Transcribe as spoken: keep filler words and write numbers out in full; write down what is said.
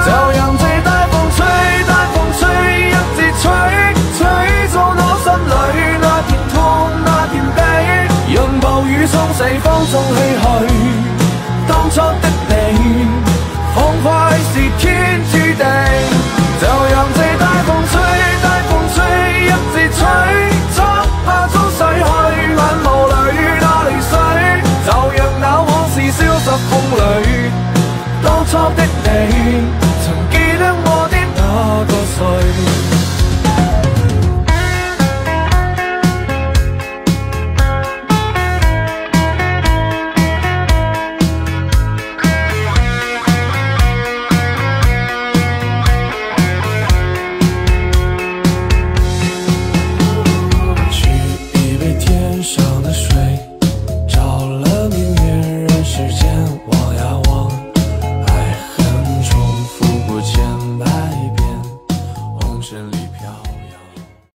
就讓這大風吹，大風吹，一直吹，吹走我心裏那片痛，那片悲。讓暴雨沖洗放縱唏噓，當初的你，放快是天注定。就讓這大風吹，大風吹，一直吹，漆黑中逝去，眼眸裏那淚水，就讓那往事消失風裏，當初的你。